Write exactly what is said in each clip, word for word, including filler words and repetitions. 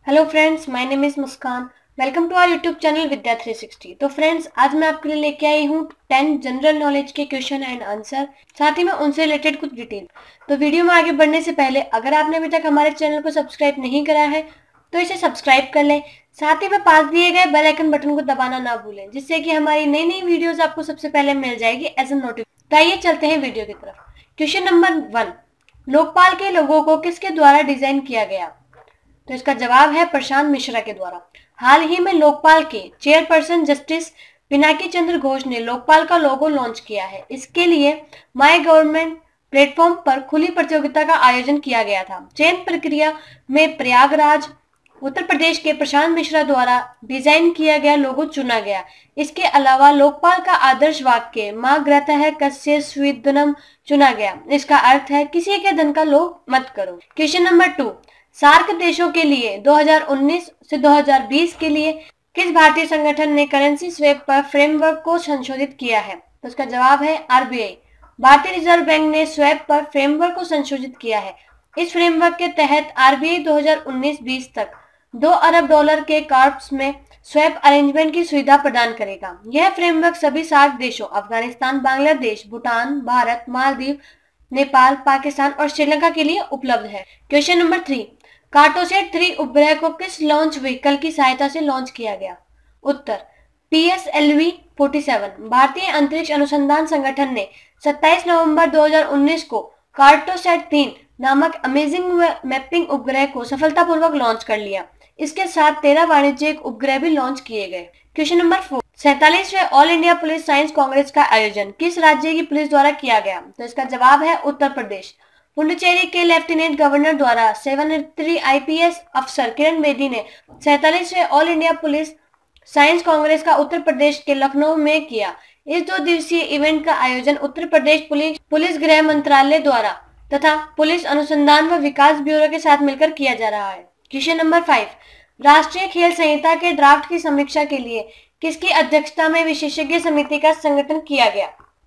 Hello friends, my name is Muskan. Welcome to our YouTube channel Vidya three sixty. तो friends, आज मैं आपके लिए लेके आई हूँ टेन जनरल नॉलेज के क्वेश्चन एंड आंसर, साथ ही में उनसे रिलेटेड कुछ डिटेल। तो वीडियो में आगे बढ़ने से पहले अगर आपने अभी तक हमारे चैनल को सब्सक्राइब नहीं करा है तो इसे सब्सक्राइब कर लें। साथ ही में पास दिए गए बेल आइकन बटन को दबाना ना भूलें, जिससे कि हमारी नई नई वीडियोस आपको सबसे पहले मिल जाएगी एज ए नोटिफिकेशन। तो आइए चलते हैं वीडियो की तरफ। क्वेश्चन नंबर वन, लोकपाल के लोगों को किसके द्वारा डिजाइन किया गया? तो इसका जवाब है प्रशांत मिश्रा के द्वारा। हाल ही में लोकपाल के चेयरपर्सन जस्टिस पिनाकी चंद्र घोष ने लोकपाल का लोगो लॉन्च किया है। इसके लिए माय गवर्नमेंट प्लेटफॉर्म पर खुली प्रतियोगिता का आयोजन किया गया था। चयन प्रक्रिया में प्रयागराज उत्तर प्रदेश के प्रशांत मिश्रा द्वारा डिजाइन किया गया लोगो चुना गया। इसके अलावा लोकपाल का आदर्श वाक्य मां ग्रतः कस्य स्विदनम चुना गया। इसका अर्थ है किसी के धन का लोभ मत करो। क्वेश्चन नंबर टू, सार्क देशों के लिए दो हज़ार उन्नीस से दो हज़ार बीस के लिए किस भारतीय संगठन ने करेंसी स्वैप पर फ्रेमवर्क को संशोधित किया है? तो इसका जवाब है आरबीआई। भारतीय रिजर्व बैंक ने स्वैप पर फ्रेमवर्क को संशोधित किया है। इस फ्रेमवर्क के तहत आरबीआई दो हज़ार उन्नीस बीस तक दो अरब डॉलर के कॉर्प्स में स्वैप अरेंजमेंट की सुविधा प्रदान करेगा। यह फ्रेमवर्क सभी सार्क देशों अफगानिस्तान, बांग्लादेश, भूटान, भारत, मालदीव, नेपाल, पाकिस्तान और श्रीलंका के लिए उपलब्ध है। Question number three, Cartosat three उपग्रह को किस लॉन्च व्हीकल की सहायता से लॉन्च किया गया? उत्तर, पी एस एल वी सैंतालीस। भारतीय अंतरिक्ष अनुसंधान संगठन ने सत्ताईस नवंबर दो हज़ार उन्नीस को कार्टोसैट तीन नामक अमेजिंग मैपिंग उपग्रह को सफलतापूर्वक लॉन्च कर लिया। इसके साथ तेरह वाणिज्यिक उपग्रह भी लॉन्च किए गए। क्वेश्चन नंबर फोर, सैतालीसवें all India police science congress का आयोजन किस राज्य की पुलिस द्वारा किया गया? तो इसका जवाब है उत्तर प्रदेश। पुडुचेरी के लेफ्टिनेंट गवर्नर द्वारा सेवानिवृत्त आईपीएस अफसर किरण बेदी ने सैतालीसवें all India police science congress का उत्तर प्रदेश के लखनऊ में किया। इस दो दिवसीय इवेंट का आयोजन उत्तर प्रदेश पुलिस पुलिस गृह मंत्रालय द्वारा तथा पुलिस अनुसंधान व विकास ब्यूरो के साथ मिलकर किया जा रहा है। क्वेश्चन नंबर फाइव, राष्ट्रीय खेल संहिता के ड्राफ्ट की समीक्षा के लिए किसकी अध्यक्षता में विशेषज्ञ समिति का संगठन किया गया?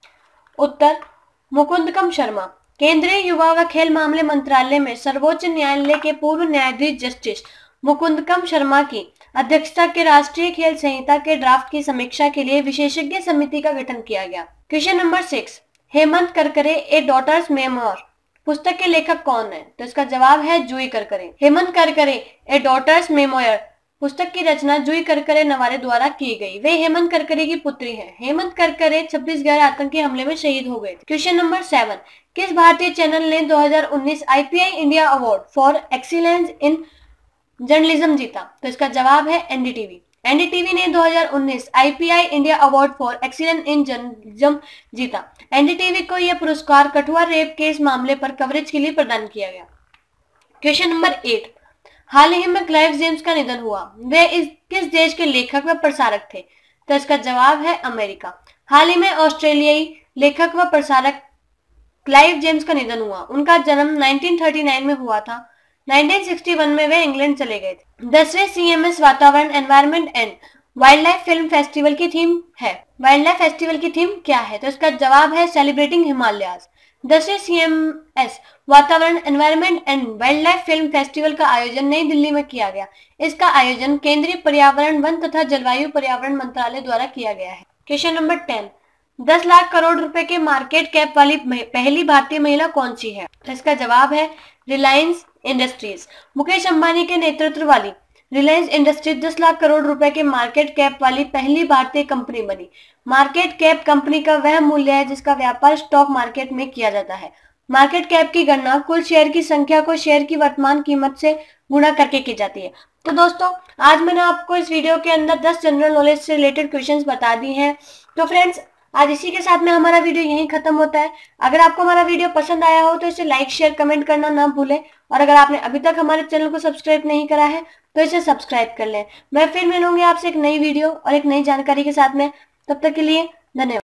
उत्तर, मुकुंदकम शर्मा। केंद्रीय युवा व खेल मामले मंत्रालय में सर्वोच्च न्यायालय के पूर्व न्यायाधीश जस्टिस मुकुंदकम शर्मा की अध्यक्षता के राष्ट्रीय खेल संहिता के ड्राफ्ट की समीक्षा के लिए विशेषज्ञ समिति का गठन किया गया। Question number six, Hemant Karkare a daughter's memoir पुस्तक के लेखक कौन है? तो इसका जवाब है Juhi Karkare. Hemant Karkare a daughter's memoir पुस्तक की रचना जूही करकरे नवारे द्वारा की गई। वे हेमंत करकरे की पुत्री हैं। हेमंत करकरे छत्तीसगढ़ आतंकी हमले में शहीद हो गए। क्वेश्चन नंबर सेवन, किस भारतीय चैनल ने दो हज़ार उन्नीस IPI India award for excellence in journalism जीता? तो इसका जवाब है एनडीटीवी। एनडीटीवी ने दो हज़ार उन्नीस IPI India award for excellence in journalism जीता। एनडीटीवी को यह पुरस्कार कठुआ रेप केस मामले पर कवरेज के लिए प्रदान किया गया। क्वेश्चन नंबर एट, हाल ही में क्लाइव जेम्स का निधन हुआ। वे इस किस देश के लेखक व प्रसारक थे? तो इसका जवाब है अमेरिका। हाल ही में ऑस्ट्रेलियाई लेखक व प्रसारक क्लाइव जेम्स का निधन हुआ। उनका जन्म उन्नीस सौ उनतालीस में हुआ था। उन्नीस सौ इकसठ में वे इंग्लैंड चले गए थे। दसवें CMS Vatavaran environment and wildlife film festival की थीम है। वाइल्ड लाइफ फेस्टिवल की थीम क्या है? तो इसका जवाब है सेलिब्रेटिंग हिमालयाज। दसवें CMS Vatavaran environment and wildlife film festival का आयोजन नई दिल्ली में किया गया। इसका आयोजन केंद्रीय पर्यावरण, वन तथा जलवायु परिवर्तन मंत्रालय द्वारा किया गया है। क्वेश्चन नंबर टेन, दस लाख करोड़ रुपए के मार्केट कैप वाली पहली भारतीय महिला कौन सी है? तो इसका जवाब है रिलायंस इंडस्ट्रीज। मुकेश अंबानी के नेतृत्व वाली रिलायंस इंडस्ट्रीज दस लाख करोड़ रुपए के मार्केट कैप वाली पहली भारतीय कंपनी बनी। मार्केट कैप कंपनी का वह मूल्य है जिसका व्यापार स्टॉक मार्केट में किया जाता है। मार्केट कैप की गणना कुल शेयर की संख्या को शेयर की वर्तमान कीमत से गुणा करके की जाती है। तो दोस्तों, आज मैंने आपको इस वीडियो के अंदर दस जनरल नॉलेज से रिलेटेड क्वेश्चंस बता दिए हैं। तो फ्रेंड्स, आज इसी के साथ में हमारा वीडियो यहीं खत्म होता है। अगर आपको हमारा वीडियो पसंद आया हो तो इसे लाइक, शेयर, कमेंट करना ना भूलें। और अगर आपने अभी तक हमारे चैनल को सब्सक्राइब नहीं करा है तो इसे सब्सक्राइब कर लें। मैं फिर मिलूंगी आपसे एक नई वीडियो और एक नई जानकारी के साथ में। तब तक के लिए धन्यवाद।